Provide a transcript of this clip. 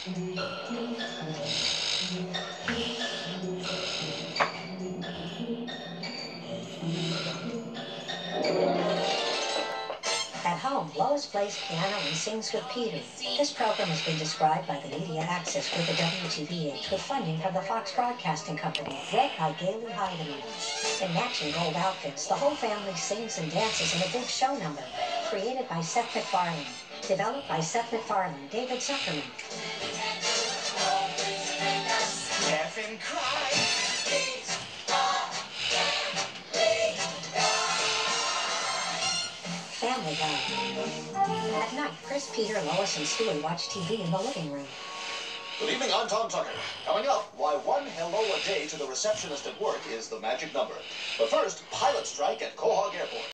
At home, Lois plays piano and sings with Peter. This program has been described by the Media Access Group at WTVH with funding from the Fox Broadcasting Company, read by Gailey Heidemann. In matching gold outfits, the whole family sings and dances in a big show number, created by Seth MacFarlane. Developed by Seth MacFarlane, David Zuckerman. Laugh and cry. Family Guy. At night, Chris, Peter, Lois, and Stewie watch TV in the living room. Good evening, I'm Tom Tucker. Coming up, why one hello a day to the receptionist at work is the magic number. But first, pilot strike at Quahog Airport.